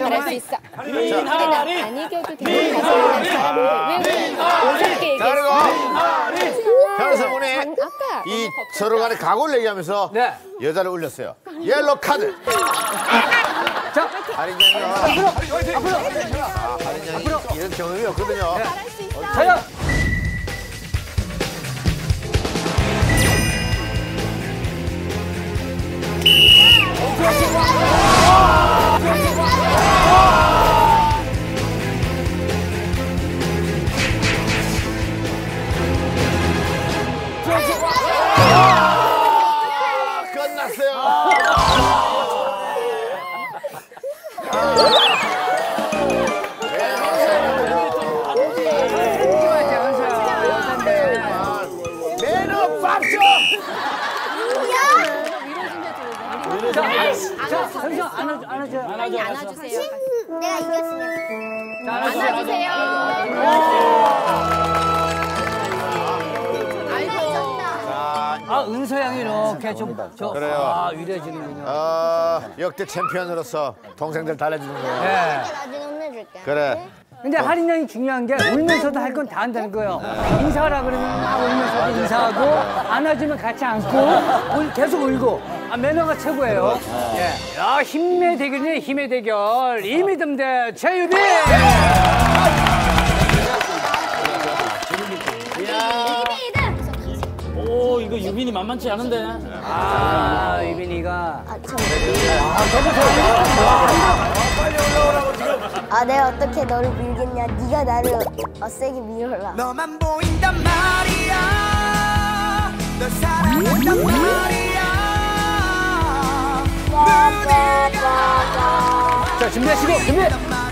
잘할 수 있어. 안 이겨도 되는 가슴을 사람을 왜 자, 그리고 변호사분이 이 서로 간의 각오를 얘기하면서 네. 여자를 울렸어요. 옐로 카드. 자, 할인장이요. 앞으로. 할인장이 이런 경험이 없거든요. 자요. 안아주세요. 내가 이겼으니까. 안아주세요. 아, 은서양이 이렇게 좀 그래요. 위로해주는군요. 역대 챔피언으로서 동생들 달래주는 거예요. 네. 나중에 혼내줄게. 그래. 근데 할인양이 중요한 게 울면서도 할 건 다 한다는 거예요. 인사하라 그러면 막 울면서도 인사하고 안아주면 같이 안고 계속 울고. 아, 매너가 최고예요. 예. 야, 힘의 대결이네, 힘의 대결. 이미듬 대 최유빈. 오, 이거 유빈이 만만치 않은데. 아, 유빈이가. 내가 어떻게 너를 밀겠냐. 네가 나를 세게 밀어라. 너만 보인단 말이야. 널 사랑한단 말이야. 자, 준비하시고, 준비.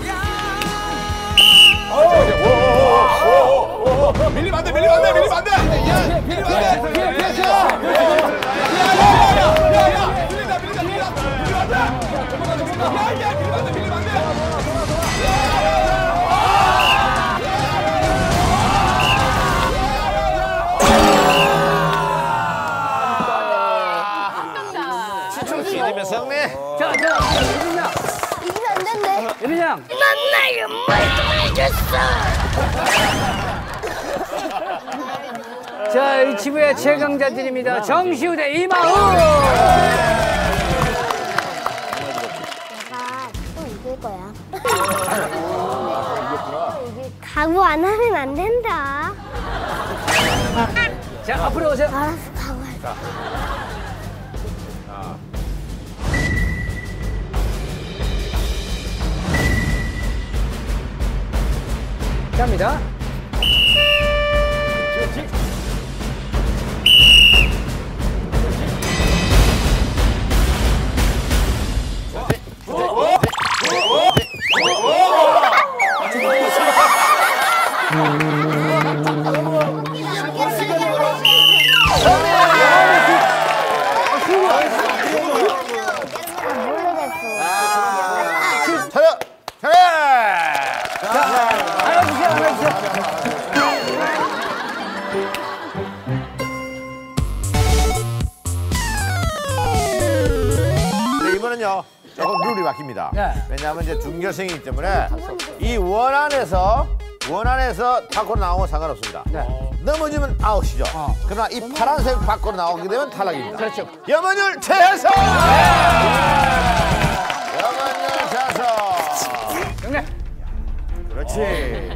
밀리면 안 돼, 밀리면 안 돼, 밀리면 안 돼! 밀리면 안 돼! 시즌의 승리! 자, 유빈양. 이기면 안 된대. 유빈양. 자, 이 지구의 최강자들입니다. 정시우 대 이마우. 내가 또 이길 거야. 각오 안 하면 안 된다. 자, 앞으로 오세요. 알았어, 각오할게. 갑니다. 이번은요 조금 룰이 바뀝니다. 네. 왜냐하면 이제 준결승이기 때문에 이 원안에서 밖으로 나오면 상관없습니다. 네. 넘어지면 아웃이죠. 그러나 이 파란색 밖으로 나오게 되면 탈락입니다. 그렇죠. 염원율 최혜성! 염원율 최혜성! 영래. 그렇지.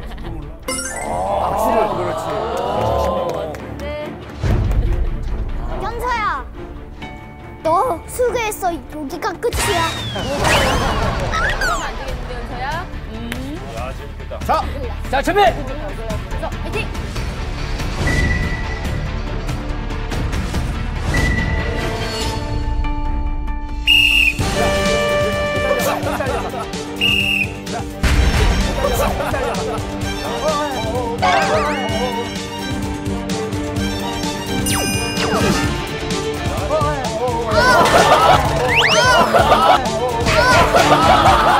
현서야, 너 수고했어. 여기가 끝이야. 그러면 안 되겠는데, 연서야? 자, 준비. 화이팅! 아!